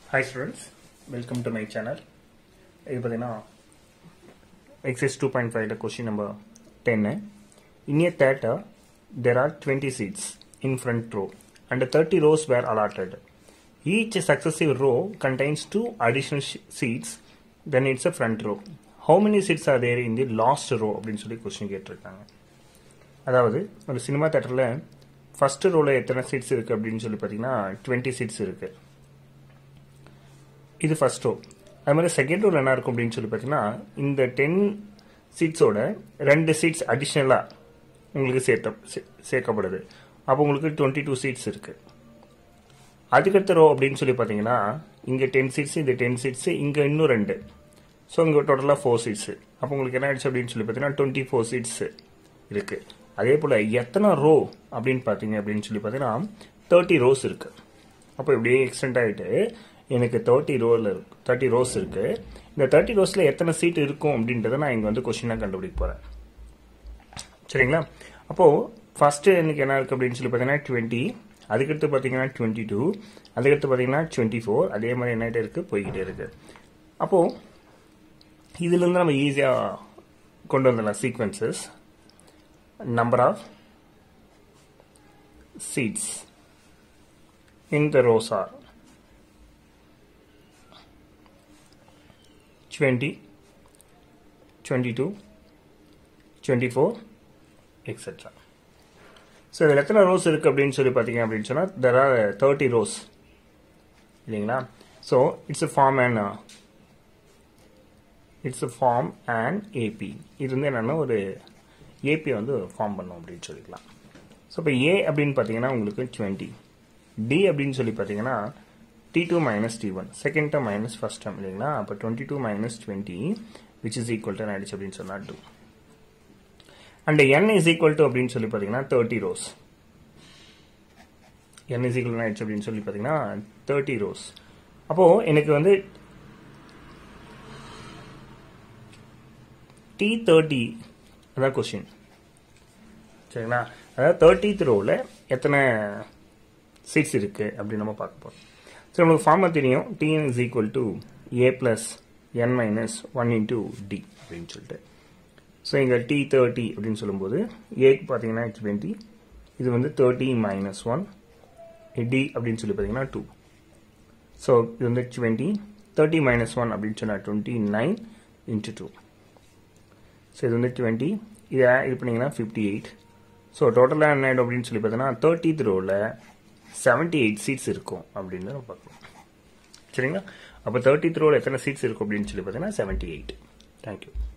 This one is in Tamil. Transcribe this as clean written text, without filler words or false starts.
Hi students, welcome to my channel. This is exercise 2.5 question number 10. In a theatre, there are 20 seats in front row and 30 rows were allotted. Each successive row contains 2 additional seats, then it's a front row. How many seats are there in the last row? அப்படின்னு சொல்லி question கேட்டிருக்காங்க. அதாவது ஒரு சினிமா தியேட்டர்ல ஃபர்ஸ்ட் ரோல எத்தனை சீட்ஸ் இருக்கு அப்படின்னு சொல்லி பார்த்தீங்கன்னா 20 சீட்ஸ் இருக்கு. இது ஃபர்ஸ்ட் ரோ. அது மாதிரி செகண்ட் ரோல என்ன இருக்கும் அப்படின்னு சொல்லி பார்த்தீங்கன்னா இந்த 10 சீட்ஸோட 2 சீட்ஸ் அடிஷ்னலா உங்களுக்கு சேர்க்கப்படுது. அப்போ உங்களுக்கு 22 சீட்ஸ் இருக்கு. அதுக்கடுத்த ரோ அப்படின்னு சொல்லி பார்த்தீங்கன்னா இங்க 10 சீட்ஸ், இந்த 10 சீட்ஸ், இங்க இன்னும் 2. ஸோ இங்க டோட்டலா 4 சீட்ஸ். அப்போ உங்களுக்கு என்ன ஆயிடுச்சு அப்படின்னு சொல்லி பார்த்தீங்கன்னா 24 சீட்ஸ் இருக்கு. அதே போல எத்தனை ரோ அப்படின்னு பார்த்தீங்க அப்படின்னு சொல்லி பார்த்தீங்கன்னா 30 ரோஸ் இருக்கு. அப்போ இப்படியே எக்ஸ்டெண்ட் ஆகிட்டு எனக்கு 30 ரோஸ் இருக்கு. இந்த 30 ரோஸ்ல எத்தனை சீட் இருக்கும் அப்படின்றத நான் இங்க வந்து கொஸ்டினா கண்டுபிடிக்க போறேன். சரிங்களா? அப்போ ஃபர்ஸ்ட் எனக்கு என்ன இருக்கு அப்படின்னு சொல்லி பார்த்தீங்கன்னா 20, அதுக்கடுத்து பார்த்தீங்கன்னா 22, அதுக்கடுத்து பார்த்தீங்கன்னா 24, அதே மாதிரி என்ன இருக்கு போய்கிட்டே இருக்கு. அப்போ இதுல இருந்து நம்ம ஈஸியா கொண்டு வந்துடலாம் sequences. Number of seats in the rows are 20, 22, 24, etc. So, இதில் எத்தனை ரோஸ் இருக்கு அப்படின்னு சொல்லி பார்த்தீங்க அப்படின்னு சொன்னா there are 30 rows இல்லைங்களா? So, it's a form and AP. இது வந்து என்னன்னா ஒரு AP வந்து ஃபார்ம் பண்ணும் அப்படின்னு சொல்லிக்கலாம். ஸோ இப்போ A அப்படின்னு பார்த்தீங்கன்னா உங்களுக்கு 20, D அப்படின்னு சொல்லி பார்த்தீங்கன்னா T2 minus T1, second term minus first term இல்லைங்களா? அப்போ 22 minus 20 which is equal to ஆயிடுச்சு அப்படின்னு சொன்னா 2. And N is equal to அப்படின்னு சொல்லி பார்த்தீங்கன்னா 30 rows. N is equal to ஆயிடுச்சு அப்படின்னு சொல்லி பார்த்தீங்கன்னா 30 rows. அப்போ எனக்கு வந்து T30 அதான் கொஸ்டின். சரிங்களா? அதாவது 30th ரோல எத்தனை சீட்ஸ் இருக்கு அப்படின்னு நம்ம பார்க்க போறோம். சரி, நமக்கு ஃபார்மா தெரியும். Tn is equal to A plus N minus 1 into D அப்படின்னு சொல்லிட்டு. ஸோ இங்க T30 அப்படின்னு சொல்லும்போது ஏக்கு பார்த்தீங்கன்னா 20, இது வந்து 30 minus 1, D அப்படின்னு சொல்லி பார்த்தீங்கன்னா 2. ஸோ இது வந்து 20, 30 minus 1 அப்படின்னு சொன்னா 29 into 2. ஸோ இது வந்து 20, இதை இது பண்ணீங்கன்னா 58. ஸோ டோட்டலாக என்ன ஆகிடும் அப்படின்னு சொல்லி பார்த்தீங்கன்னா 30th ரோவில் 78 சீட்ஸ் இருக்கும் அப்படின்னு நம்ம பார்க்கலாம். சரிங்களா? அப்போ 30th ரோவில் எத்தனை சீட்ஸ் இருக்கும் அப்படின்னு சொல்லி பார்த்தீங்கன்னா 78. தேங்க்யூ.